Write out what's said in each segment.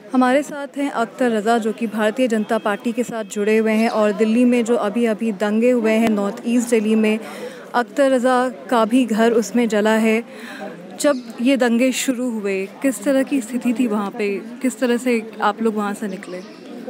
हमारे साथ हैं अख्तर रज़ा, जो कि भारतीय जनता पार्टी के साथ जुड़े हुए हैं और दिल्ली में जो अभी अभी दंगे हुए हैं नॉर्थ ईस्ट दिल्ली में, अख्तर रज़ा का भी घर उसमें जला है। जब ये दंगे शुरू हुए, किस तरह की स्थिति थी वहाँ पे? किस तरह से आप लोग वहाँ से निकले?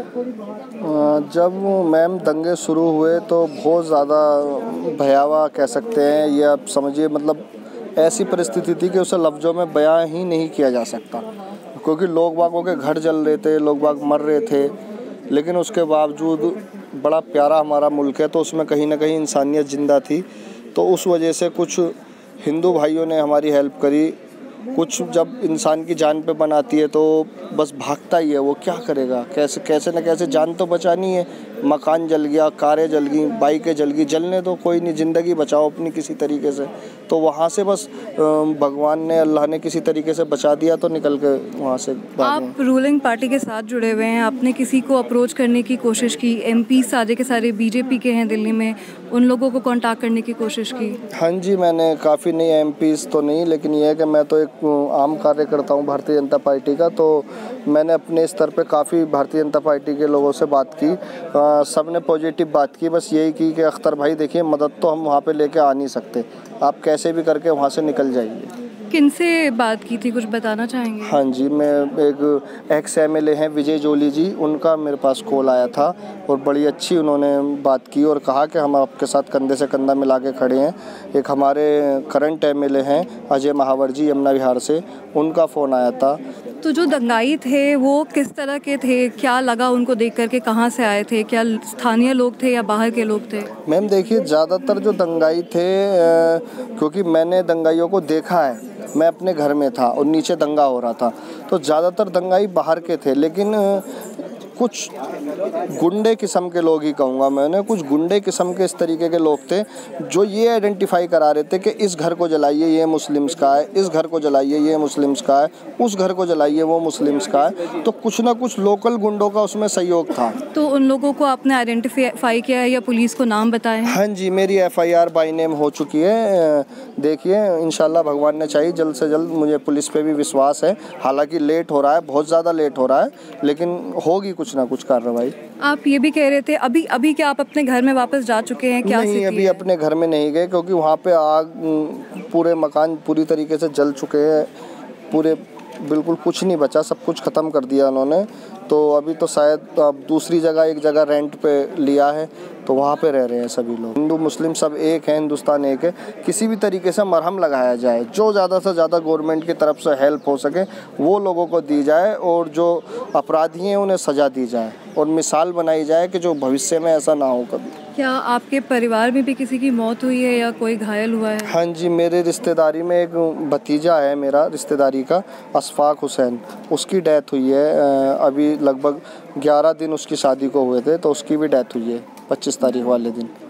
जब मैम दंगे शुरू हुए तो बहुत ज़्यादा भयावह कह सकते हैं, ये आप समझिए, मतलब ऐसी परिस्थिति थी कि उसे लफ्ज़ों में बयां ही नहीं किया जा सकता, क्योंकि लोग बागों के घर जल रहे थे, लोग बाग मर रहे थे। लेकिन उसके बावजूद बड़ा प्यारा हमारा मुल्क है, तो उसमें कहीं ना कहीं इंसानियत ज़िंदा थी। तो उस वजह से कुछ हिंदू भाइयों ने हमारी हेल्प करी। कुछ जब इंसान की जान पे बनाती है तो बस भागता ही है, वो क्या करेगा, कैसे न कैसे जान तो बचानी है। मकान जल गया, कारें जल गई, बाइकें जल गई, जलने दो, कोई नहीं, ज़िंदगी बचाओ अपनी किसी तरीके से। तो वहाँ से बस भगवान ने, अल्लाह ने किसी तरीके से बचा दिया, तो निकल के वहाँ से आप रूलिंग पार्टी के साथ जुड़े हुए हैं, आपने किसी को अप्रोच करने की कोशिश की? एमपी सारे के सारे बीजेपी के हैं दिल्ली में, उन लोगों को कांटेक्ट करने की कोशिश की? हाँ जी, मैंने काफ़ी नहीं, एमपीज़ तो नहीं, लेकिन ये है कि मैं तो एक आम कार्यकर्ता हूँ भारतीय जनता पार्टी का। तो मैंने अपने स्तर पे काफ़ी भारतीय जनता पार्टी के लोगों से बात की, सब ने पॉजिटिव बात की। बस यही की कि अख्तर भाई देखिए, मदद तो हम वहाँ पे लेके आ नहीं सकते, आप कैसे भी करके वहाँ से निकल जाइए। किनसे बात की थी, कुछ बताना चाहेंगे? हाँ जी, मैं एक एक्स एमएलए हैं विजय जोली जी, उनका मेरे पास कॉल आया था और बड़ी अच्छी उन्होंने बात की और कहा कि हम आपके साथ कंधे से कंधा मिला के खड़े हैं। एक हमारे करंट एमएलए हैं अजय महावर जी, यमुना विहार से, उनका फ़ोन आया था। तो जो दंगाई थे वो किस तरह के थे? क्या लगा उनको देख कर के? कहाँ से आए थे? क्या स्थानीय लोग थे या बाहर के लोग थे? मैम देखिए, ज़्यादातर जो दंगाई थे, क्योंकि मैंने दंगाइयों को देखा है, मैं अपने घर में था और नीचे दंगा हो रहा था, तो ज़्यादातर दंगाई बाहर के थे। लेकिन कुछ गुंडे किस्म के लोग ही कहूँगा मैंने, कुछ गुंडे किस्म के इस तरीके के लोग थे जो ये आइडेंटिफाई करा रहे थे कि इस घर को जलाइए ये मुस्लिम्स का है, इस घर को जलाइए ये मुस्लिम्स का है, उस घर को जलाइए वो मुस्लिम्स का है। तो कुछ ना कुछ लोकल गुंडों का उसमें सहयोग था। तो उन लोगों को आपने आइडेंटिफाई किया है या पुलिस को नाम बताए हैं? हाँ जी, मेरी FIR बाय नेम हो चुकी है। देखिए, इंशाल्लाह भगवान ने चाहिए जल्द से जल्द, मुझे पुलिस पे भी विश्वास है। हालांकि लेट हो रहा है, बहुत ज़्यादा लेट हो रहा है, लेकिन होगी कुछ ना कुछ कार्रवाई। आप ये भी कह रहे थे अभी क्या आप अपने घर में वापस जा चुके हैं? क्या नहीं, अभी अपने घर में नहीं गए, क्योंकि वहाँ पे आग, पूरे मकान पूरी तरीके से जल चुके हैं, पूरे बिल्कुल कुछ नहीं बचा, सब कुछ ख़त्म कर दिया उन्होंने। तो अभी तो शायद अब दूसरी जगह, एक जगह रेंट पे लिया है, तो वहाँ पे रह रहे हैं सभी लोग। हिंदू मुस्लिम सब एक है, हिंदुस्तान एक है। किसी भी तरीके से मरहम लगाया जाए, जो ज़्यादा से ज़्यादा गवर्नमेंट की तरफ से हेल्प हो सके वो लोगों को दी जाए, और जो अपराधी हैं उन्हें सज़ा दी जाए और मिसाल बनाई जाए कि जो भविष्य में ऐसा ना हो कभी। क्या आपके परिवार में भी किसी की मौत हुई है या कोई घायल हुआ है? हाँ जी, मेरे रिश्तेदारी में एक भतीजा है मेरा रिश्तेदारी का, अशफाक हुसैन, उसकी डेथ हुई है। अभी लगभग 11 दिन उसकी शादी को हुए थे, तो उसकी भी डेथ हुई है 25 तारीख वाले दिन।